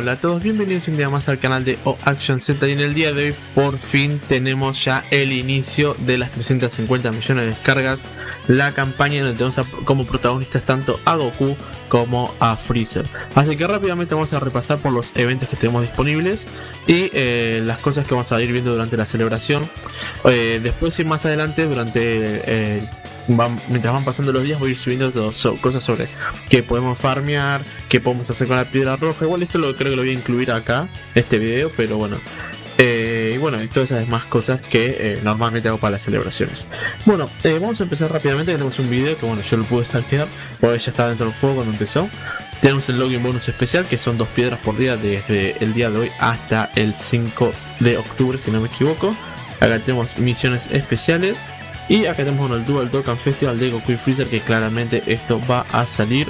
Hola a todos, bienvenidos un día más al canal de OActionZ y en el día de hoy por fin tenemos ya el inicio de las 350 millones de descargas, la campaña donde tenemos como protagonistas tanto a Goku como a Freezer. Así que rápidamente vamos a repasar por los eventos que tenemos disponibles y las cosas que vamos a ir viendo durante la celebración. Después y más adelante durante mientras van pasando los días voy a ir subiendo cosas sobre qué podemos farmear, qué podemos hacer con la piedra roja. Igual esto creo que lo voy a incluir acá, este video, pero bueno. Y bueno, y todas esas demás cosas que normalmente hago para las celebraciones. Bueno, vamos a empezar rápidamente. Tenemos un video que bueno, yo lo pude saltear porque ya estaba dentro del juego cuando empezó. Tenemos el login bonus especial, que son 2 piedras por día desde el día de hoy hasta el 5 de octubre, si no me equivoco. Acá tenemos misiones especiales. Y acá tenemos el Dual Dokkan Festival de Goku y Freezer, que claramente esto va a salir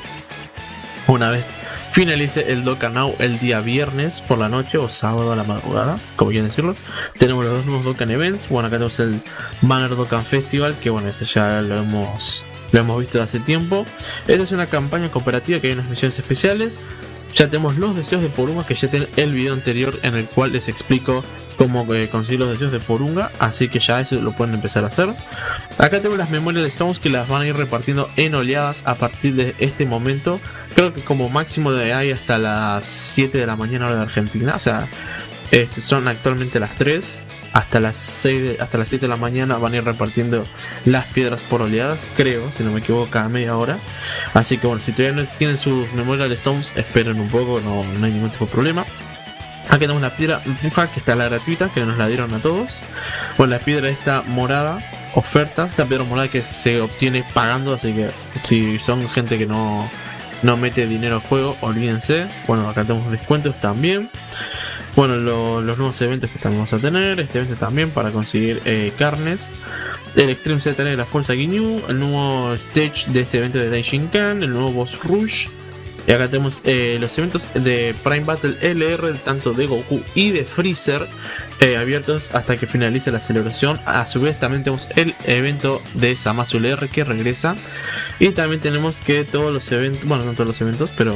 una vez finalice el Dokkan Now el día viernes por la noche o sábado a la madrugada, como quieran decirlo. Tenemos los dos nuevos Dokkan Events. Bueno, acá tenemos el Banner Dokkan Festival, que bueno, ese ya lo hemos visto hace tiempo. Esta es una campaña cooperativa que hay unas misiones especiales. Ya tenemos los deseos de Porunga, que ya tienen el video anterior en el cual les explico cómo conseguir los deseos de Porunga, así que ya eso lo pueden empezar a hacer. Acá tenemos las memorias de Stones, que las van a ir repartiendo en oleadas a partir de este momento. Creo que como máximo de ahí hasta las 7 de la mañana hora de Argentina, o sea, son actualmente las 3. Hasta las 7 de la mañana van a ir repartiendo las piedras por oleadas, creo, si no me equivoco, cada media hora. Así que bueno, si todavía no tienen sus Memorial Stones, esperen un poco, no hay ningún tipo de problema. Aquí tenemos la piedra roja, que está la gratuita, que nos la dieron a todos. Bueno, la piedra esta morada, oferta, esta piedra morada que se obtiene pagando, así que si son gente que no mete dinero al juego, olvídense. Bueno, acá tenemos descuentos también. Bueno, los nuevos eventos que vamos a tener, este evento también para conseguir carnes, el Extreme Z de la Fuerza Ginyu, el nuevo stage de este evento de Daishinkan, el nuevo Boss Rush. Y acá tenemos los eventos de Prime Battle LR, tanto de Goku y de Freezer, abiertos hasta que finalice la celebración. A su vez también tenemos el evento de Zamasu LR que regresa. Y también tenemos que todos los eventos, bueno, no todos los eventos, pero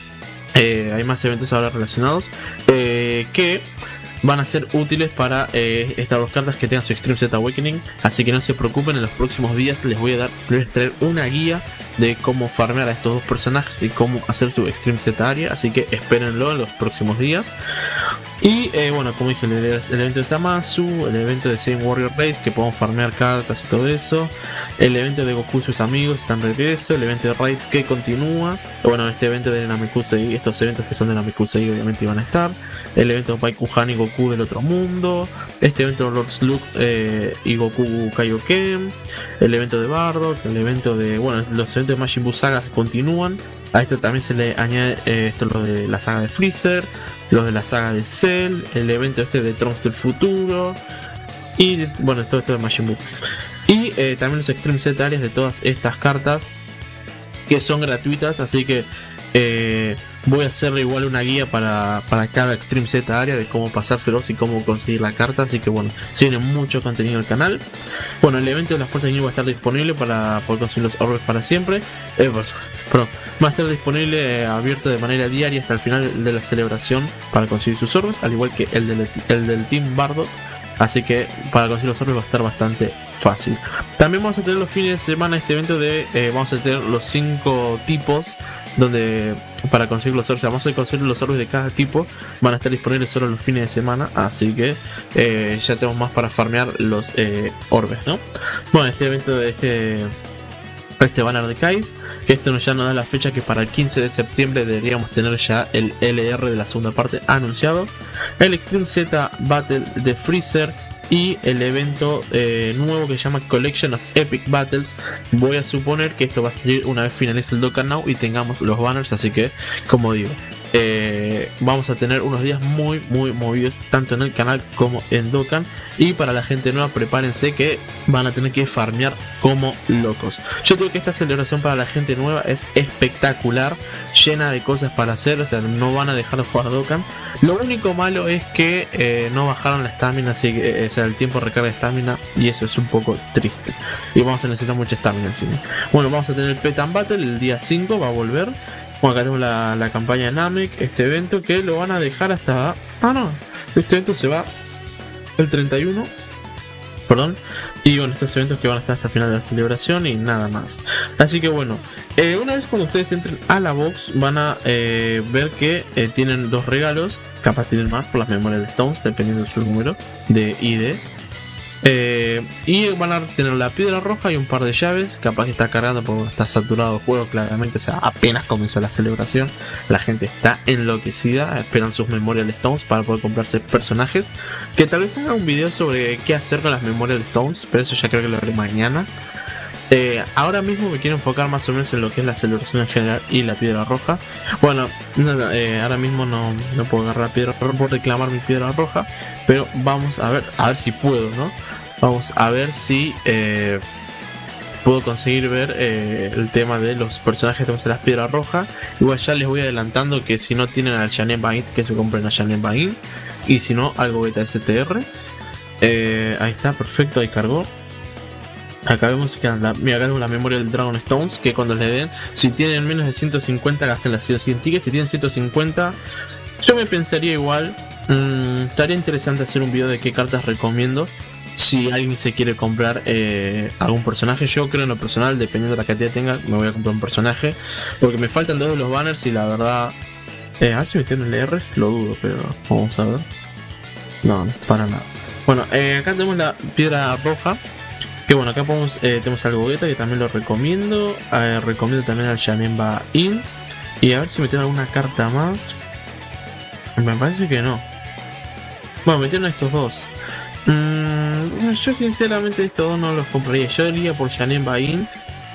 hay más eventos ahora relacionados que van a ser útiles para estas dos cartas que tengan su Extreme Z Awakening. Así que no se preocupen, en los próximos días les voy a traer una guía de cómo farmear a estos dos personajes y cómo hacer su Extreme Z Area. Así que espérenlo en los próximos días. Y bueno, como dije, el evento de Zamasu, el evento de Saiyan Warrior Race, que podemos farmear cartas y todo eso. El evento de Goku y sus amigos está en regreso. El evento de Raids que continúa. Bueno, este evento de Namekusei, estos eventos que son de Namekusei obviamente iban a estar. El evento de Paikuhan y Goku del otro mundo. Este evento de Lord Slug y Goku Kaioken. El evento de Bardock. El evento de, bueno, los eventos de Majin Buu Saga que continúan. A esto también se le añade lo de la saga de Freezer, los de la saga de Cell, el evento de Trunks del futuro y bueno, todo esto de Majin Buu. Y también los Extreme Z Areas de todas estas cartas que son gratuitas, así que voy a hacer igual una guía para cada Extreme Z Area de cómo pasar feroz y cómo conseguir la carta. Así que bueno, se viene mucho contenido al canal. Bueno, el evento de la Fuerza Ginyu va a estar disponible para poder conseguir los orbes para siempre. Va a estar disponible abierto de manera diaria hasta el final de la celebración para conseguir sus orbes, al igual que el del Team Bardock. Así que para conseguir los orbes va a estar bastante fácil. También vamos a tener los fines de semana este evento de vamos a tener los 5 tipos donde para conseguir los orbes, vamos a conseguir los orbes de cada tipo, van a estar disponibles solo los fines de semana, así que ya tenemos más para farmear los orbes, ¿no? Bueno, este evento de este banner de Kais, que esto ya nos da la fecha que para el 15 de septiembre deberíamos tener ya el LR de la segunda parte anunciado, el Extreme Z Battle de Freezer y el evento nuevo que se llama Collection of Epic Battles. Voy a suponer que esto va a salir una vez finalice el Dokkan Now y tengamos los banners, así que como digo, vamos a tener unos días muy movidos tanto en el canal como en Dokkan. Y para la gente nueva, prepárense que van a tener que farmear como locos. Yo creo que esta celebración para la gente nueva es espectacular, llena de cosas para hacer, o sea, no van a dejar de jugar Dokkan. Lo único malo es que no bajaron la estamina, así que, o sea, el tiempo de recarga de estamina, y eso es un poco triste. Y vamos a necesitar mucha estamina encima. Bueno, vamos a tener el Petan Battle el día 5, va a volver. Bueno, acá tenemos la campaña de Namek, este evento que lo van a dejar hasta... Ah, no, este evento se va el 31. Perdón. Y bueno, estos eventos que van a estar hasta el final de la celebración y nada más. Así que bueno, una vez cuando ustedes entren a la box van a ver que tienen 2 regalos. Capaz tienen más por las memorias de Stones, dependiendo de su número de ID. Y van a tener la piedra roja y un par de llaves. Capaz que está cargando porque está saturado el juego claramente. O sea, apenas comenzó la celebración, la gente está enloquecida, esperan sus memorias de Stones para poder comprarse personajes. Que tal vez haga un video sobre qué hacer con las memorias de Stones, pero eso ya creo que lo haré mañana. Ahora mismo me quiero enfocar más o menos en lo que es la celebración en general y la piedra roja. Bueno, ahora mismo no puedo agarrar la piedra roja por reclamar mi piedra roja, pero vamos a ver si puedo, ¿no? Vamos a ver si puedo conseguir ver el tema de los personajes que tenemos en las piedras rojas. Igual ya les voy adelantando que si no tienen al Janet Bain, que se compren a Janet Bain, y si no, algo beta STR. Ahí está, perfecto, ahí cargó. Acá vemos que mira, acá tenemos la memoria del Dragon Stones, que cuando le den, si tienen menos de 150 gasten las 100 tickets, si tienen 150 yo me pensaría igual, estaría interesante hacer un video de qué cartas recomiendo si alguien se quiere comprar algún personaje. Yo creo en lo personal, dependiendo de la cantidad que tenga, me voy a comprar un personaje, porque me faltan 2 de los banners y la verdad, a ver si me tienen LRs, lo dudo, pero vamos a ver. No, para nada. Bueno, acá tenemos la piedra roja. Que bueno, acá tenemos al Gogeta, que también lo recomiendo. Recomiendo también al Janemba Int. Y a ver si me tienen alguna carta más. Me parece que no. Bueno, metieron estos 2. Yo sinceramente estos 2 no los compraría. Yo iría por Janemba Int.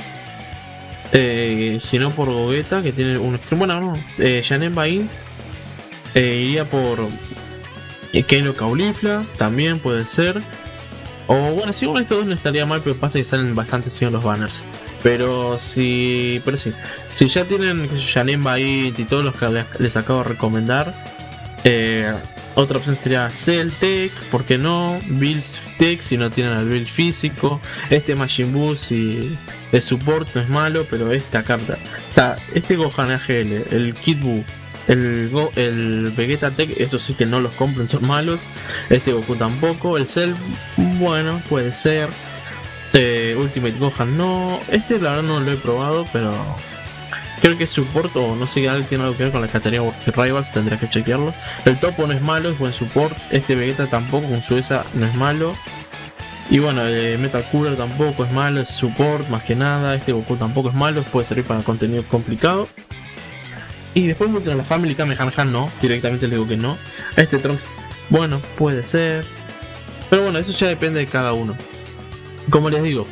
Si no por Gogeta, que tiene un extremo. Bueno, no. Janemba Int. Iría por Keino Caulifla. También puede ser. O bueno, si uno de estos 2 no estaría mal, pero pasa que salen bastante siguen los banners. Pero sí, si ya tienen Janemba y todos los que les acabo de recomendar, otra opción sería Celtec, ¿por qué no? Bills Tech si no tienen al Bill físico. Este Majin Buu si de support no es malo, pero esta carta, o sea, este Gohan AGL, el Kid Buu, el Vegeta Tech, eso sí que no los compren, son malos. Este Goku tampoco. El Cell, bueno, puede ser. Ultimate Gohan no. Este la verdad no lo he probado, pero creo que es support o no sé, tiene algo que ver con la categoría World Rivals, tendría que chequearlo. El Topo no es malo, es buen support. Este Vegeta tampoco, con su ESA no es malo. Y bueno, Metal Cooler tampoco es malo, es support más que nada. Este Goku tampoco es malo, puede servir para contenido complicado. Y después de la Family Kamehameha no, directamente le digo que no. Este Trunks, bueno, puede ser. Pero bueno, eso ya depende de cada uno. Como les digo,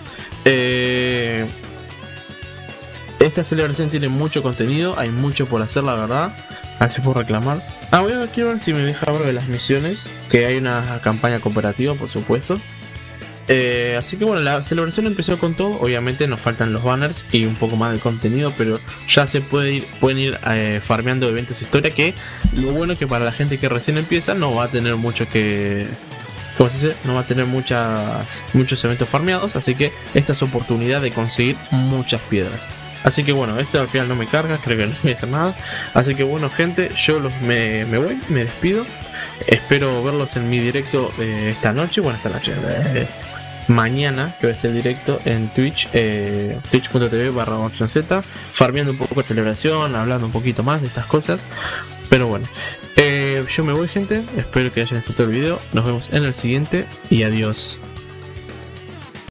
esta celebración tiene mucho contenido, hay mucho por hacer, la verdad. A ver si puedo reclamar. Quiero ver si me deja ver de las misiones, que hay una campaña cooperativa, por supuesto. Así que bueno, la celebración empezó con todo. Obviamente nos faltan los banners y un poco más de contenido, pero ya se pueden ir farmeando eventos historia, que lo bueno es que para la gente que recién empieza no va a tener mucho que... ¿Cómo se dice? No va a tener muchos eventos farmeados, así que esta es oportunidad de conseguir muchas piedras. Así que bueno, esto al final no me carga, creo que no voy a hacer nada. Así que bueno gente, yo me voy, me despido. Espero verlos en mi directo esta noche, bueno, esta noche, mañana, que va a ser directo en Twitch, twitch.tv/OptionZ, farmeando un poco de celebración, hablando un poquito más de estas cosas. Pero bueno, yo me voy gente, espero que hayan disfrutado el video, nos vemos en el siguiente y adiós.